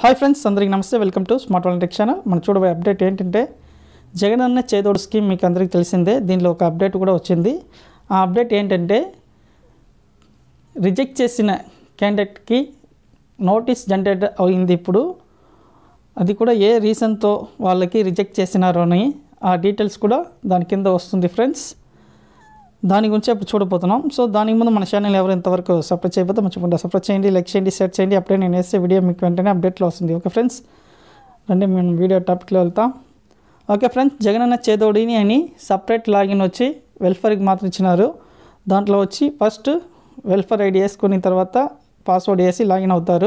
Hi friends, అందరికీ నమస్తే. Welcome to smart వల్.nteers ఛానల్. మనం చూడబోయే అప్డేట్ ఏంటంటే జగనన్న చేదోడు స్కీమ్ మీకు అందరికీ తెలిసిందే. దీనిలో ఒక అప్డేట్ కూడా వచ్చింది. ఆ అప్డేట్ ఏంటంటే రిజెక్ట్ చేసిన క్యాండిడేట్కి నోటీస్ జనరేట్ అయింది. ఇప్పుడు అది కూడా ఏ రీజన్తో వాళ్ళకి రిజెక్ట్ చేసినారో అని ఆ డీటెయిల్స్ కూడా దాని కింద వస్తుంది ఫ్రెండ్స్. దాని గురించి అప్పుడు చూడబోతున్నాం. సో దానికి ముందు మన ఛానల్ ఎవరు ఇంతవరకు సబ్స్క్రైబ్ చేయకపోతే మర్చిపోకుండా సబ్స్క్రైబ్ చేయండి, లైక్ చేయండి, షేర్ చేయండి. అప్పుడే నేను వేసే వీడియో మీకు వెంటనే అప్డేట్లో వస్తుంది. ఓకే ఫ్రెండ్స్, రండి మేము వీడియో టాపిక్లో వెళ్తాం. ఓకే ఫ్రెండ్స్, జగనన్న చేదోడిని అని సపరేట్ లాగిన్ వచ్చి వెల్ఫేర్కి మాత్రం ఇచ్చినారు. దాంట్లో వచ్చి ఫస్ట్ వెల్ఫేర్ ఐడి వేసుకున్న తర్వాత పాస్వర్డ్ వేసి లాగిన్ అవుతారు.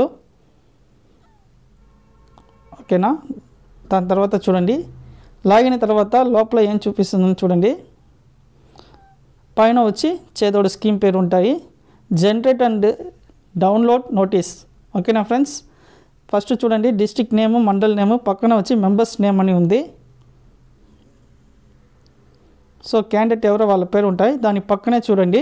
ఓకేనా? దాని తర్వాత చూడండి, లాగిన్ అయిన తర్వాత లోపల ఏం చూపిస్తుందని చూడండి. పైన వచ్చి చేదోడు స్కీమ్ పేరు ఉంటాయి, జనరేట్ అండ్ డౌన్లోడ్ నోటీస్. ఓకేనా ఫ్రెండ్స్? ఫస్ట్ చూడండి, డిస్ట్రిక్ట్ నేము, మండల్ నేము, పక్కన వచ్చి మెంబర్స్ నేమ్ అని ఉంది. సో క్యాండిడేట్ ఎవరో వాళ్ళ పేరు ఉంటాయి. దాని పక్కనే చూడండి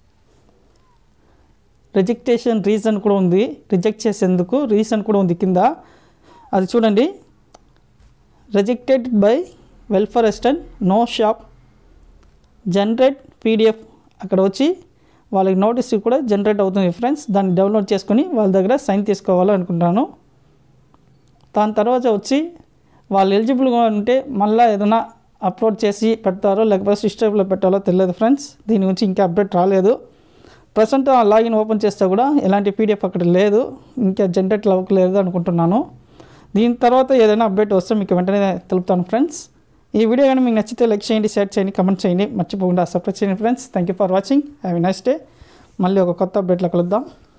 రిజెక్టేషన్ రీజన్ కూడా ఉంది, రిజెక్ట్ చేసేందుకు రీజన్ కూడా ఉంది కింద. అది చూడండి, rejected by welfare assistant, no shop, generate PDF. అక్కడ వచ్చి వాళ్ళకి నోటీస్ కూడా జనరేట్ అవుతుంది ఫ్రెండ్స్. దాన్ని డౌన్లోడ్ చేసుకొని వాళ్ళ దగ్గర సైన్ తీసుకోవాలనుకుంటాను. దాని తర్వాత వచ్చి వాళ్ళు ఎలిజిబుల్గా ఉంటే మళ్ళీ ఏదైనా అప్లోడ్ చేసి పెడతారో లేకపోతే సిస్టంలో పెట్టాలో తెలియదు ఫ్రెండ్స్. దీని గురించి ఇంకా అప్డేట్ రాలేదు. ప్రజెంట్ ఆ లాగిన్ ఓపెన్ చేస్తే కూడా ఎలాంటి పీడిఎఫ్ అక్కడ లేదు, ఇంకా జనరేట్ అవ్వలేదు అనుకుంటున్నాను. దీని తర్వాత ఏదైనా అప్డేట్ వస్తే మీకు వెంటనే తెలుపుతాను ఫ్రెండ్స్. ఈ వీడియో కానీ మీకు నచ్చితే లైక్ చేయండి, షేర్ చేయండి, కమెంట్ చేయండి, మర్చిపోకుండా సబ్స్క్రైబ్ చేయండి friends. Thank you for watching. Have a nice day. మళ్ళీ ఒక కొత్త అప్డేట్లో కలుద్దాం.